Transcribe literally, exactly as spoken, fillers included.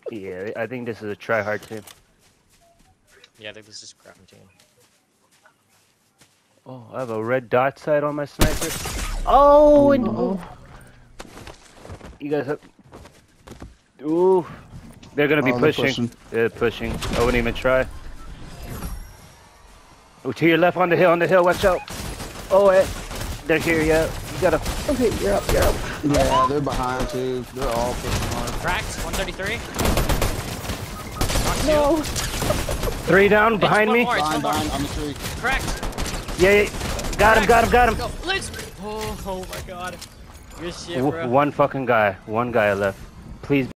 Yeah, I think this is a try-hard team. Yeah, I think this is a crap team. Oh, I have a red dot sight on my sniper. Oh, and Uh-oh. you guys have. Ooh, they're gonna be Oh, they're pushing. pushing. They're pushing. I wouldn't even try. Oh, to your left on the hill, on the hill. Watch out. Oh, eh. They're here. Yeah, you gotta. Okay, you're up, you're up. Yeah, they're behind too. They're all pushing hard. Cracked, one thirty-three. No. Three down behind one me. more, it's Behind, one more. behind, on the tree. Cracked. Yeah, yeah. Got him, got him, got him. Go. Let's. Oh, oh my god. Good shit, W bro. one fucking guy. One guy left. Please.